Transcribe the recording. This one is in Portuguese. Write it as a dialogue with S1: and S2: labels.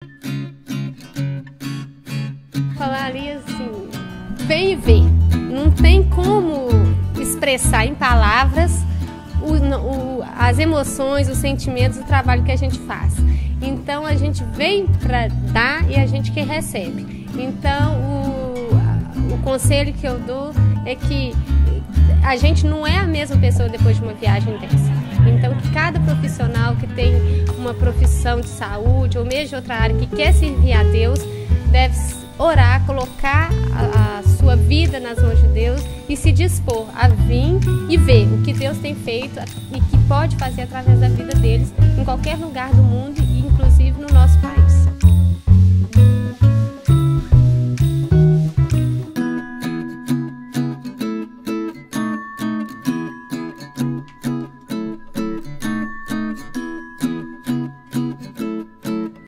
S1: Falaria assim, vem e vê. Não tem como expressar em palavras as emoções, os sentimentos, o trabalho que a gente faz. Então a gente vem para dar e a gente que recebe. Então o conselho que eu dou é que a gente não é a mesma pessoa depois de uma viagem dessa. Então que cada profissional que tem uma profissão de saúde ou mesmo de outra área que quer servir a Deus deve orar, colocar a sua vida nas mãos de Deus e se dispor a vir e ver o que Deus tem feito e que pode fazer através da vida deles em qualquer lugar do mundo, inclusive no nosso país.